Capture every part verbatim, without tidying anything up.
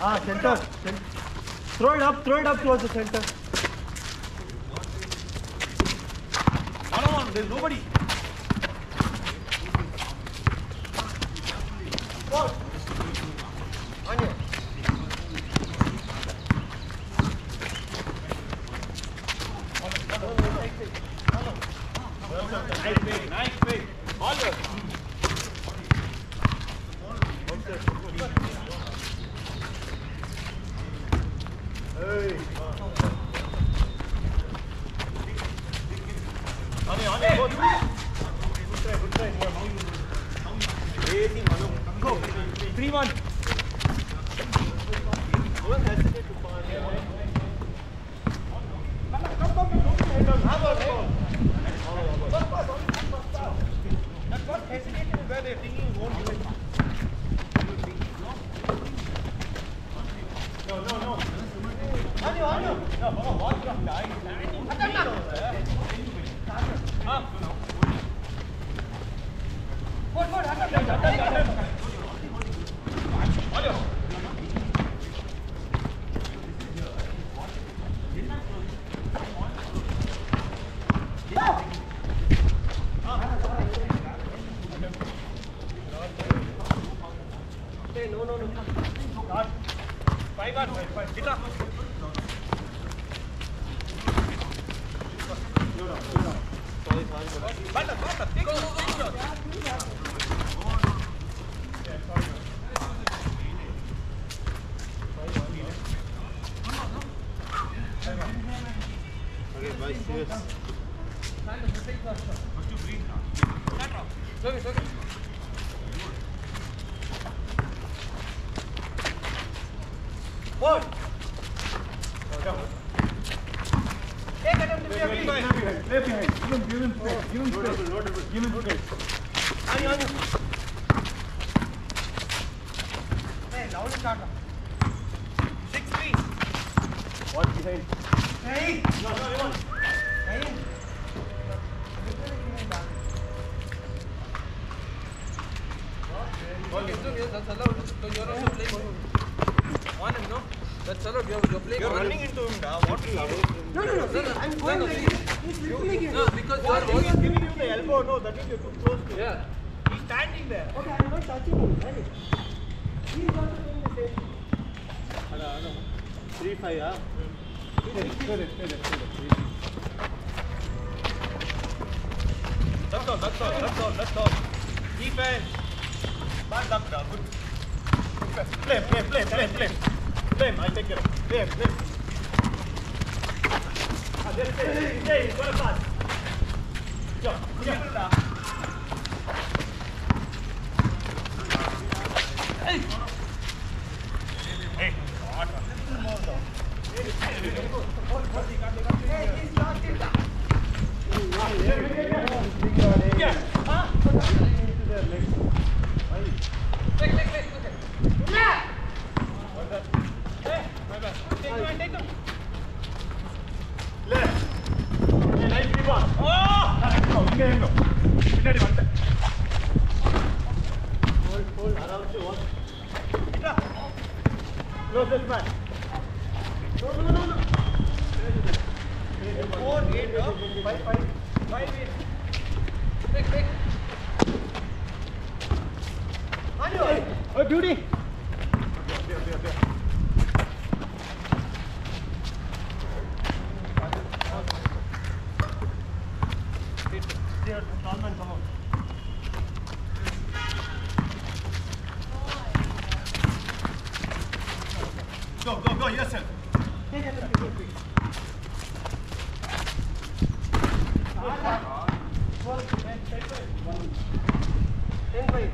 Ah, center. center. Throw it up, throw it up towards the center. One on one, there's nobody. Ball. On you. Nice pick, nice pick. All good. Hey. On you, on you, go. Good try, good try. Easy, Manu. Go. three one. Don't hesitate to pass. Come, come, come. Have a ball. That's what hesitated where they're thinking won't do it. No, no, no. On you, on you. No, come on, watch your guy. Attack over there. Huh? Good, good. Attack, attack, attack. On you. No, no, no. Start. Five on five, five. Get up. Sorry, sorry. Bata, bata. Take go, go, go. Okay, bye. Serious. Must you breathe now? Okay, okay. One. Take it up to the behind. Play behind. Give him, give him space. Give him space. Give him space. On you, on you. Hey, loud start. Six three. Watch behind. Hey. No, no, one. Hey. Okay, so yes, that's allowed. So you're also playing. One and no. That's allowed. You're, you're playing. You're running into him now. What are you doing? No, no, no. See, I'm going no, like no, this. He's literally giving. No, because What? you're He's giving you the elbow. No, that is you're too close to. Yeah. He's standing there. Okay, I'm not touching him. Right? He's also doing the same. Hello, hello. Three five, ah. Stay there, stay there, stay there. That's all, that's all, that's all, that's all. Defense. Bad luck, now. Good. Play, play, play, play, play. Play, I'll take care of it. Play, play. Ah, there, stay, stay, he's gonna pass. Go, go. Hey! Hey, what? Little more down. Hey, he's locked it down. Yeah. Huh? Into their legs. Leg, leg, leg. Okay. Yeah. What's that? Hey, my bad. Take them, take them. Left. Okay, nice rebound. Oh! No, you can go. Pinadi vante. Hold, hold. Around to one. Get up. Close this man. No, no, no, no. Four, eight, no? Five, five. Five, eight. Quick, quick. On you. Oh, beauty. There, there, there. There, Salman, come on. Go, go, go, yourself. Take it, take it, take it. ten five.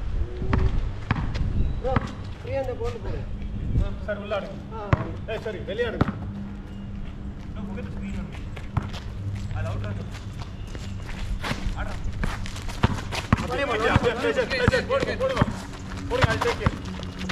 Bro, three on the ball. Sir, ulladu. Hey, sorry, veliyadu. No, forget the screen on me. I'll outrun you. Ada. Okay, but yeah, yeah, pleasure, pleasure. Go, go, go. Go, I'll take it.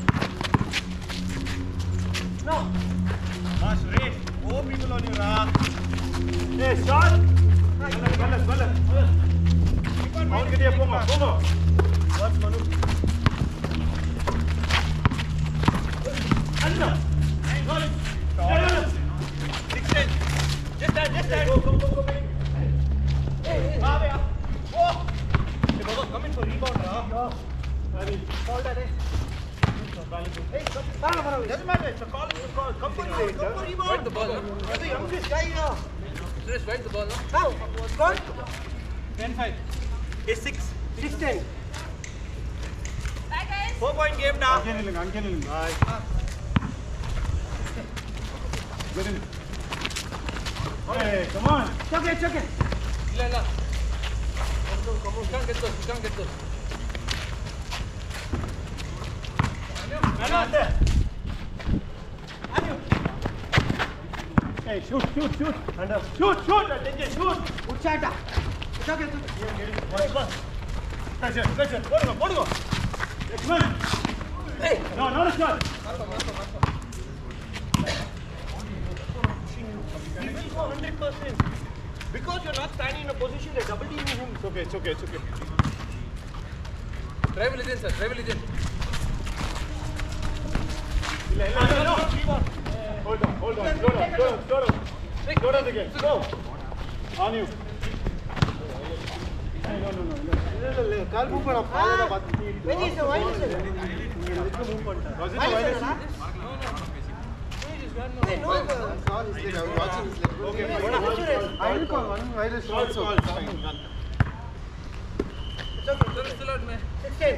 No. Boss, race. Four people on you, Ra. Hey, shot. Balance, balance, balance. Out, get here, Poma, Poma. Watch Manu. Answer. Six ten. Just stand, just stand. Go, go, go, go. Hey, hey. Ah, yeah. Go. Hey, Baba, come in for rebound, ra. Sorry. Call that, eh? Hey, come. Doesn't matter. It's a call. It's a call. Come for rebound. Come for rebound. Right the ball, no? You're the youngest guy here. Suresh, right the ball, no? How? Score? ten five. Hey, six. six ten. Bye guys. Four point game now. Bye. Get in. Hey, come on. It's okay, it's okay. Illa, illa. You can't get those, you can't get those. Manu, there. Manu. Hey, shoot, shoot, shoot. Hand up. Shoot, shoot. Attention, shoot. Good shot. It's okay, it's okay. Hey, go. Pressure, pressure. Go, go, go. Next one. Hey! No, not a shot. He will go one hundred percent. Because you're not standing in a position, they're double teaming him. It's okay, it's okay, it's okay. Drive legend, sir, drive legend. No, no, no. Hold on, hold on. Slow down, slow down, slow down. Slow down again. Go. On you. Hey, no, no, no. Call move பண்ண பாலன பாத்து. Was it a violation? Hey, no, I saw his leg. I was watching his leg. Okay, I will call one virus also. Call, call. Fine, done. It's okay, sir, still out, man. Hey,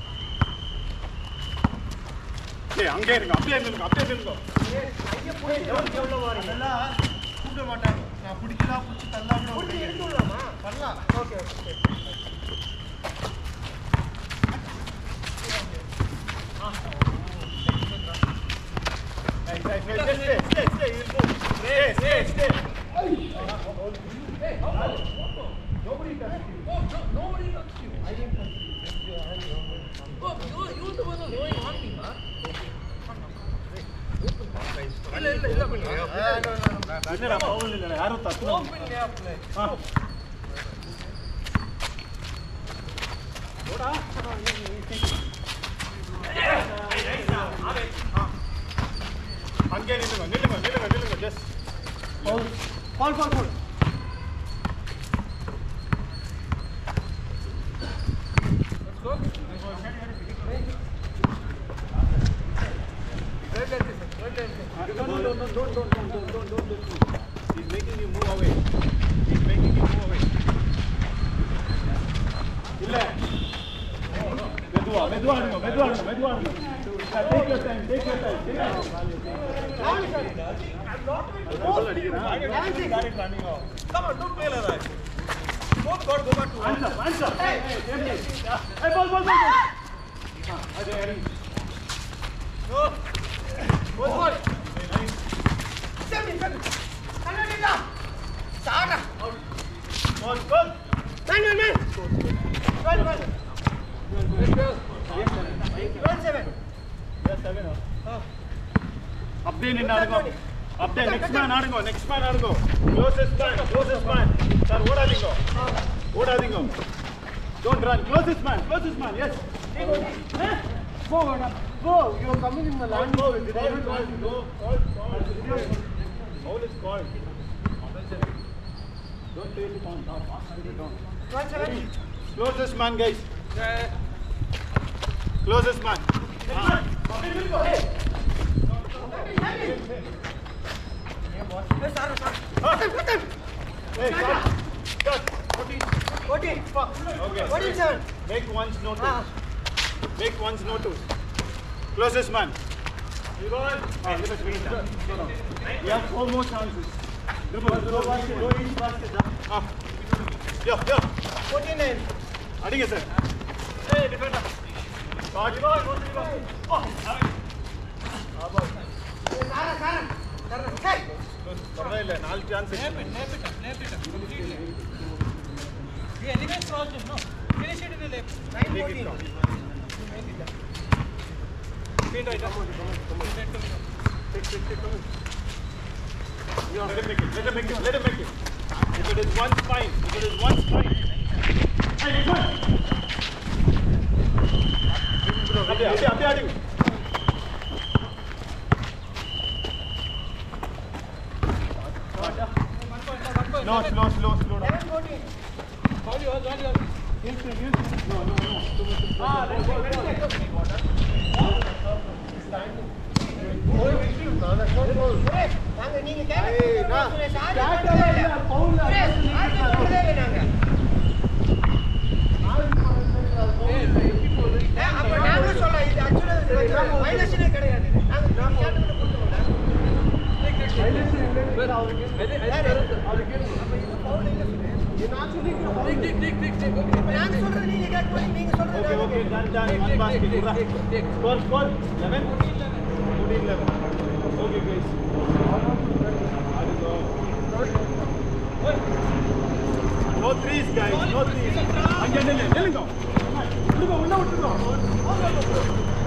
அங்கே இருங்க அப்படியே நில்லுங்க அப்படியே நில்லுங்க ஐயா போய் எவ்வளவு வாரீங்க அதெல்லாம் கூட்ட மாட்டாங்க நான் பிடிக்கலாம் பிடிச்சி தள்ளாம புடிச்சு எடுத்துடலாமா பண்ணலாம் okay okay Hey, hey, hey, stay, stay, stay, stay, stay, stay, stay. Hey, nobody touched you. Oh, no, nobody touched you. I didn't touch you. Oh, you, you're the one who's going on me, huh? ಇಲ್ಲ ಇಲ್ಲ ಇಲ್ಲ ಬನ್ನಿ இல்லடா பவுல் இல்லடா யாரும் தப்பு open gap play ஆ ஓடா அங்கே நில்லுங்க நில்லுங்க நில்லுங்க நில்லுங்க just Foul. Foul, foul, foul. let's go right like this right like this No, no, no, no, don't, don't, don't, don't, don't, don't, don't move. He's making you move away. He's making you move away. இல்ல மெதுவா மெதுவா அடிங்க மெதுவா அடிங்க மெதுவா அடிங்க take your time take your time take your time come on don't play like that both got go back to answer answer hey hey hey ball ball ball ah ade ari no ball ball seven seven kannadilla saga out ball ball nine nine nine twelve twelve let's go twelve seven yes seven ah அப்படியே நின்னு ஆடுங்க அப்படியே next man ஆடுங்க next man ஆடுங்க closest man closest man sir ஓடாதீங்க ஓடாதீங்க don't run closest man closest man yes Go, Anna. Go. You are coming in my land. go with it go go foul is called don't take it on top don't One seven. closest man guys yeah closest man hey Hey, Sarah, Sarah. hey cut cut fourteen. okay fourteen seven. make one's no two Ah. make one's no two closest man you go on ah let us finish that we have four more chances dribble go basket go each basket ah yeah yeah fourteen nine. அடிங்க sir hey defender body ball போட்டு oh ஆபா Sarah, Sarah. Sarah. Hey. பரவாயில்லை நாலு chance nap it nap it up nap it up completely we anyway crossed it no finish it in the left Nine take fourteen. it down make it down feet right up take take take come on let him make it let him make it let him make it if it is one fine if it is one fine hey next one அப்படியே அப்படியே அப்படியே அடிங்க Slow, slow, slow, slow down. All yours, all yours. No, no, no. Too much. Ah, let's go, let's go. That's not goal. நாங்க நீங்க Hey, nah. கேட்டா பவுல் அப்ப நாங்க சொல்ல இது एक्चुअली மைனஸ்னே கிடையாது நாங்க கேட்டது கொடுத்தோம்ல மைனஸ் இல்ல அவருக்கு அவருக்கு அப்ப இது பவுல் இல்ல இது நான் சொல்லிக்கிறேன் Take, take, take, take, take. Okay. நான் சொல்றது நீங்க கேட்க நீங்க சொல்றது Okay, okay, done, done. One basket. Score, score. eleven? fourteen eleven. Okay, guys. No threes, guys. No threes. Again, again, again. Go. Go, go, go, go.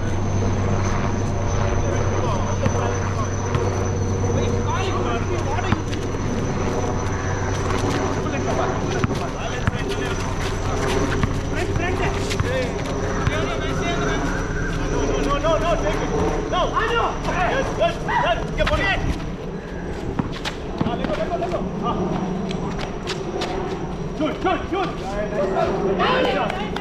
No, no, no, take it. No. I know. Yes, yes, yes. Get on it. Ah, let go, let go, let go. Ah. Shoot, shoot, shoot. Nice shot.